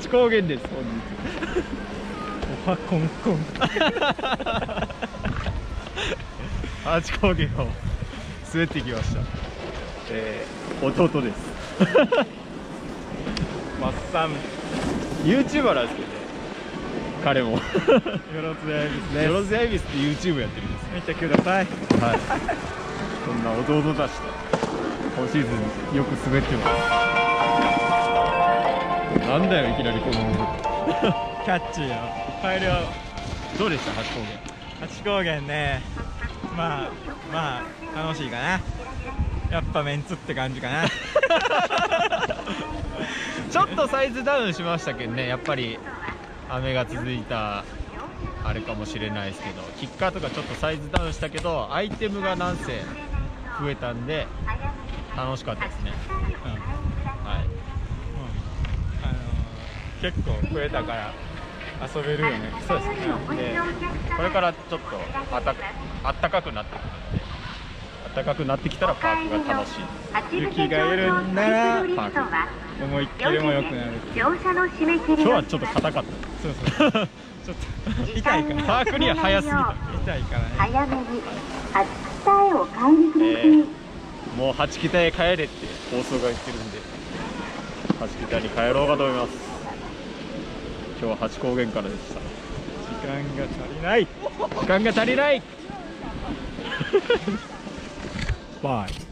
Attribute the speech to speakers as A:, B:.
A: 高原です。本日おはこんこん八高原を滑ってきました。弟です。マッサン YouTuber なんですけどね、彼もよろずや恵比寿です。よろずや恵比寿って YouTube やってるんです。見てください。はい、そんな弟たちと今シーズンよく滑ってます。なんだよいきなりこのキャッチーよ。帰るよ。どうでした八高原。八高原ね、まあ楽しいかな。やっぱメンツって感じかな。ちょっとサイズダウンしましたけどね、やっぱり雨が続いたあれかもしれないですけど、キッカーとかちょっとサイズダウンしたけどアイテムがなんせ増えたんで楽しかったですね。はい、結構増えたから遊べるよね。そうですね。でこれからちょっとあったかくなってくるんで、暖かくなってきたらパークが楽しい。雪が緩んだらパーク思いっきりも良くなる。今日はちょっと硬かった。そうちょっと痛いから、パークには早すぎた。痛いからね。早めに八北へお帰りください。もう八北へ帰れって放送が言ってるんで、八北に帰ろうかと思います。今日は八高原からでした。時間が足りない。時間が足りない。Bye.